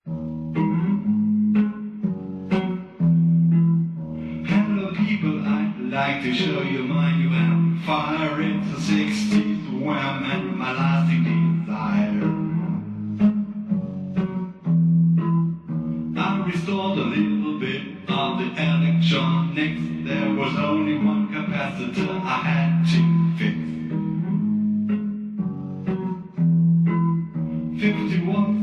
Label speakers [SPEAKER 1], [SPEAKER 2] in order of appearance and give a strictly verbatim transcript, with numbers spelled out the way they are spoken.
[SPEAKER 1] Hello people, I'd like to show you my U M. Fire into sixties, W E M and my lasting desire. I restored a little bit of the electronics. There was only one capacitor I had to fix. fifty-one